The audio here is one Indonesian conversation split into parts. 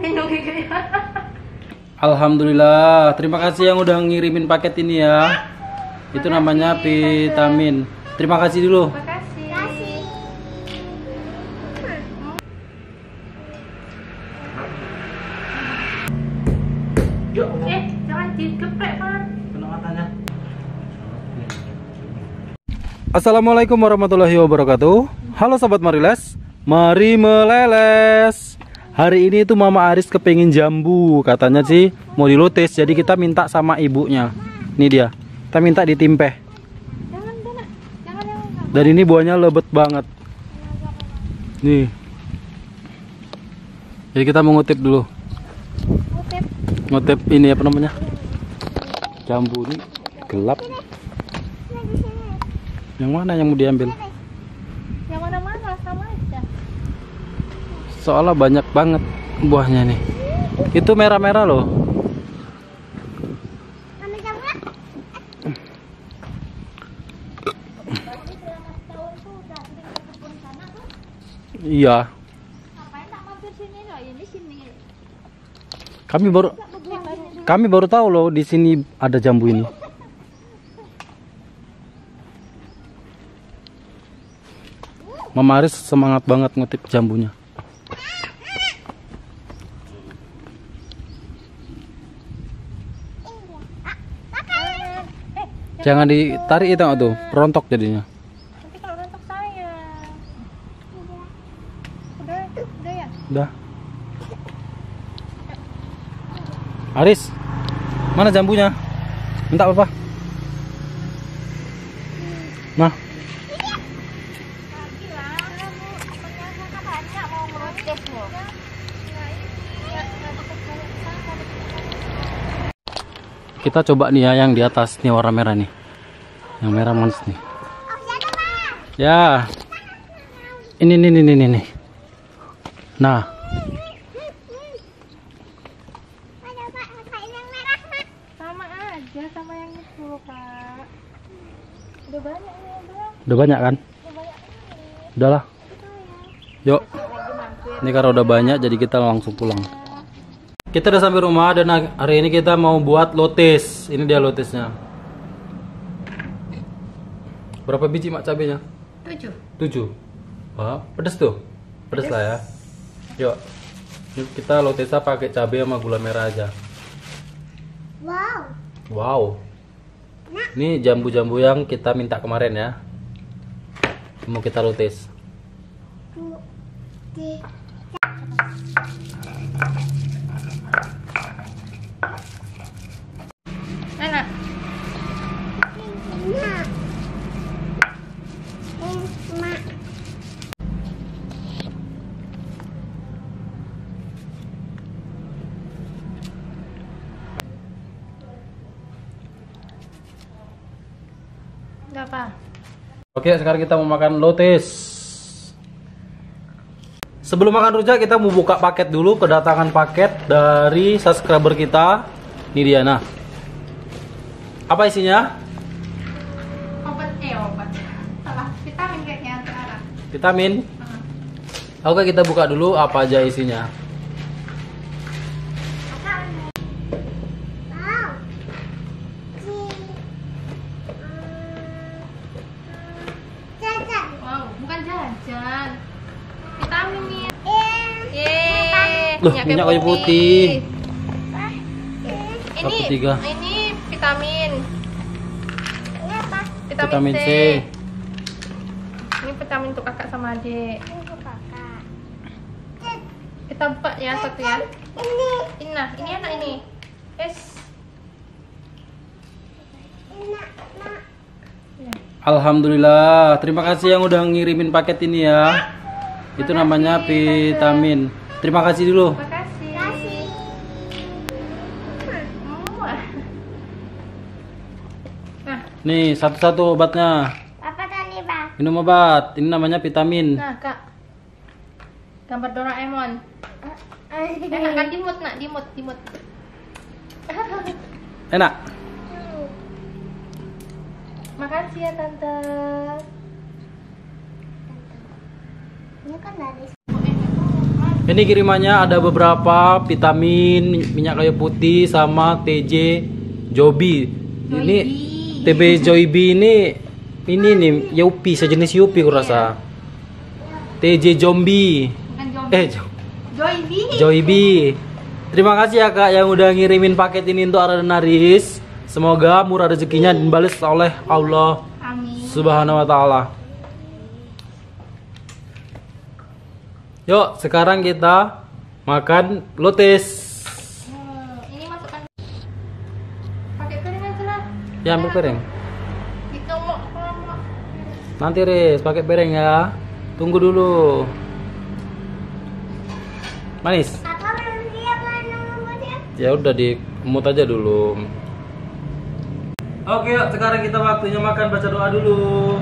Alhamdulillah, terima kasih yang udah ngirimin paket ini ya. Itu namanya vitamin. Terima kasih dulu. Makasih. Jangan digeprek, Pak. Kena matanya. Assalamualaikum warahmatullahi wabarakatuh. Halo sobat Mariles, mari meleles. Hari ini tuh Mama Aris kepengen jambu, katanya sih mau dilotes. Jadi kita minta sama ibunya. Ini dia, kita minta ditimpeh. Dan ini buahnya lebat banget. Nih. Jadi kita mau ngutip dulu. Ngutip ini apa namanya? Jambu ini gelap. Yang mana yang mau diambil? Yang mana-mana sama aja. Soalnya banyak banget buahnya nih. Itu merah-merah loh. Iya. Kami baru tahu loh di sini ada jambu ini. Mama Aris semangat banget ngutip jambunya. Jangan ditarik itu tuh, rontok jadinya. Nanti kalau rontok saya. Udah ya? Udah. Aris, mana jambunya? Minta apa? Nah. Kita coba nih ya yang di atas nih warna merah nih. Yang merah manis nih. Ya. Ini nih. Nah. Sama aja sama yang itu, Kak. Udah banyak ini yang belum. Udah banyak kan? Udahlah. Yuk. Ini karena udah banyak jadi kita langsung pulang. Kita udah sampai rumah dan hari ini kita mau buat lotes. Ini dia lotesnya. Berapa biji mak cabenya? 7. Wah, pedes tuh. Pedes lah ya. Yuk. Ini kita lotesnya pakai cabai sama gula merah aja. Wow. Ini jambu-jambu yang kita minta kemarin ya. Mau kita lotes. Enak. Udah apa? Oke, sekarang kita mau makan lotes. Sebelum makan rujak kita mau buka paket dulu. Kedatangan paket dari subscriber kita. Ini dia, nah. Apa isinya? Obat. Salah, vitamin kayaknya sekarang. Vitamin. Oke, kita buka dulu apa aja isinya. Wow, bukan jajan. Vitamin nih. Loh, minyak kayu putih. Ini vitamin. Ini apa? Vitamin C. Ini vitamin untuk kakak sama adik. Kita buka ya satu ya. Ini enak ini. Alhamdulillah, terima kasih yang udah ngirimin paket ini ya. Itu namanya vitamin. Terima kasih dulu. Makasih. Nah, Nih, satu-satu obatnya. apa tadi, Bang? Minum obat. Ini namanya vitamin. Nah, Kak. Gambar Doraemon. Kan dimut, nak, dimut. Enak. Makasih ya, Tante. Ini kan dari Ini kirimannya ada beberapa vitamin, minyak kayu putih sama TJ Joby. Ini TB Joybi ini nih Yupi, sejenis Yupi kurasa. TJ Zombie. Bukan Joybi. Joybi. Joybi. Terima kasih ya Kak yang udah ngirimin paket ini untuk Ara dan Aris. Semoga murah rezekinya dan balas oleh Allah Amin. Subhanahu wa taala. Yuk, sekarang kita makan lotis. Ini masukkan. Pakai piring aja lah. Ya, ambil piring. Itu mau. Nanti Riz, pakai piring ya. Tunggu dulu. Manis. Ya udah diemut aja dulu. Oke, yuk, sekarang kita waktunya makan, baca doa dulu.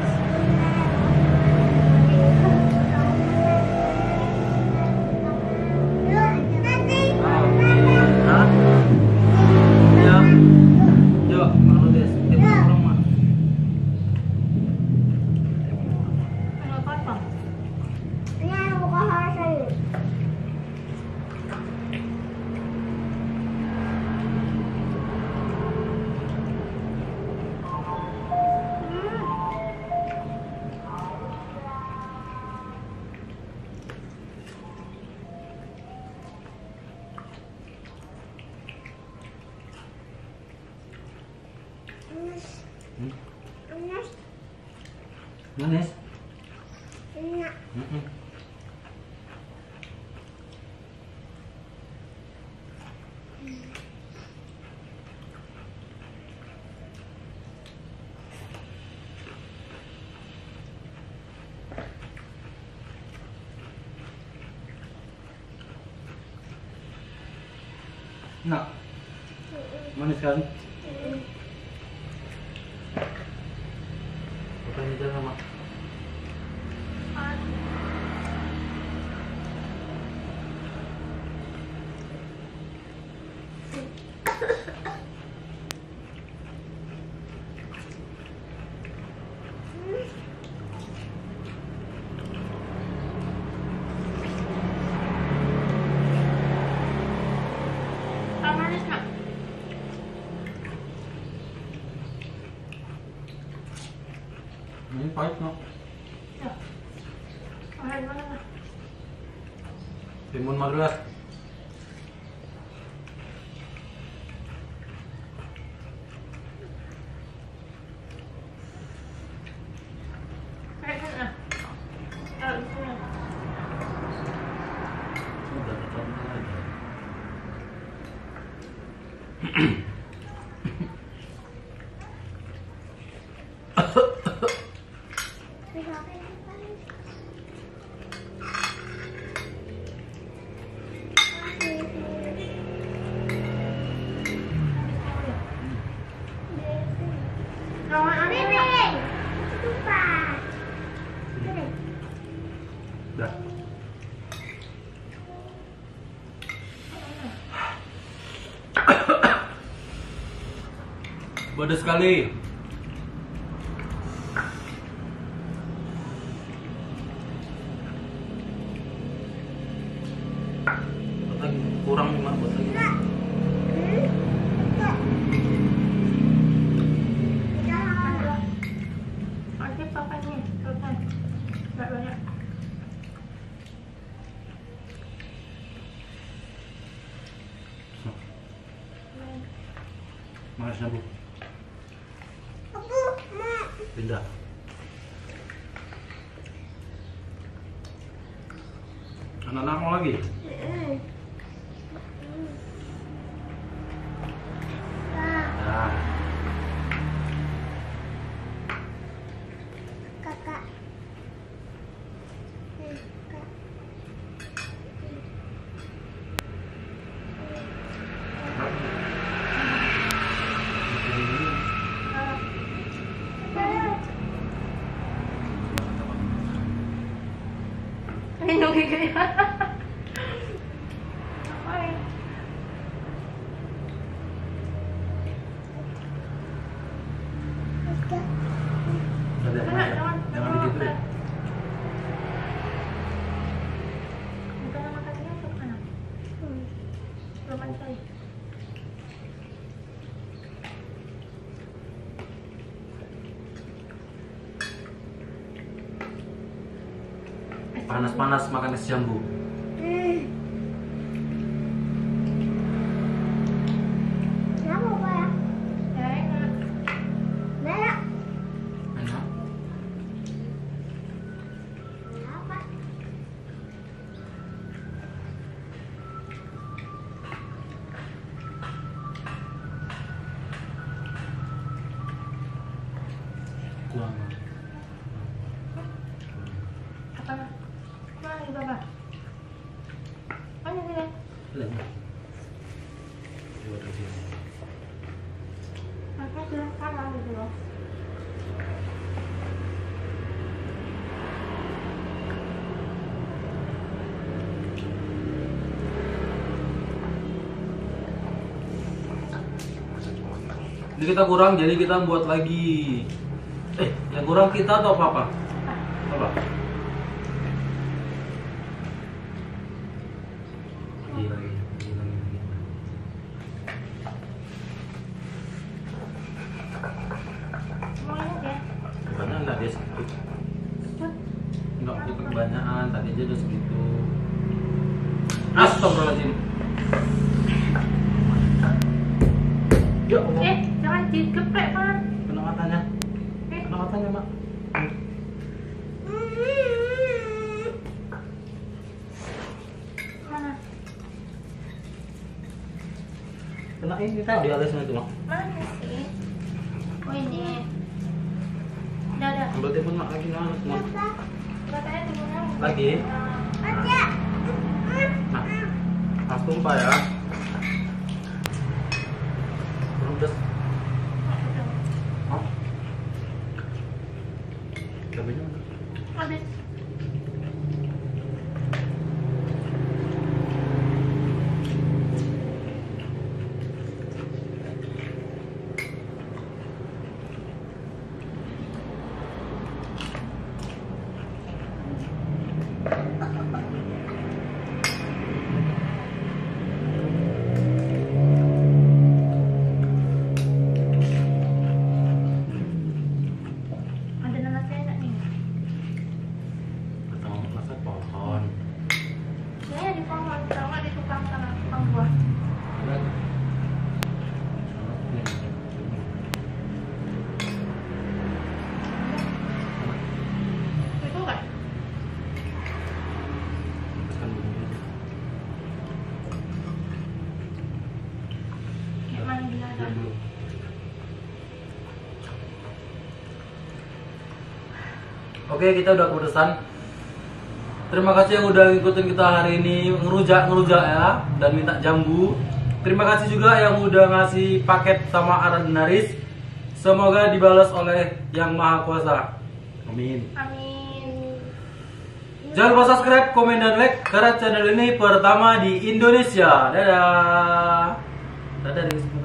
Manis? Enak. Enak? Manis kan? Bukan itu sama. Manis nak. Ini pahit no? Ya. Mana? Timun Marilas. Dah. Pedas sekali. Kurang nih, Mak, buat lagi. Oke, papa nih, selesai. Nggak banyak. Manisnya, Bu. Pindah. Anak-anak mau lagi? Nah. Kakak. Minum gitu ya. Jangan digituin. Bukan sekali. Panas-panas makan es jambu. Kenapa Pak ya? Ya enak. Enak. Enak. Apa? Kuang. Apa? Mana di Bapak? Mana sini? Belum. Coba kasih. Maka sudah sama gitu loh. Ini kita kurang, jadi kita buat lagi. Yang kurang kita atau apa? Apa? Lagi. Semuanya ya. Bukannya enggak dia segitu. Enggak butuh kebanyakan, tadi aja udah segitu. Astagfirullahaladzim. Ya Allah. Jangan digeprek Pak. Kena matanya. Kena matanya, Mak. Mana? Kena ini tadi alisnya itu, Mak. Mana sih? Oh ini. Udah. Ambil timun, Mak, lagi nah, Mak. Katanya timunnya Lagi. ada. Nah. Mas tumpah ya. Pedes. Oh. Cabenya mana? Habis. Ada nanasnya enak nih. Atau masa pohon. Saya di pohon, kalau nggak di tukang sama tukang buah. Ada. Itu kan? Kayak mana dia ada? Oke, kita udah kepedesan. Terima kasih yang udah ngikutin kita hari ini ngerujak ya dan minta jambu. Terima kasih juga yang udah ngasih paket sama Aradenaris. Semoga dibalas oleh Yang Maha Kuasa. Amin. Amin. Jangan lupa subscribe, komen, dan like karena channel ini pertama di Indonesia. Dadah. Dadah.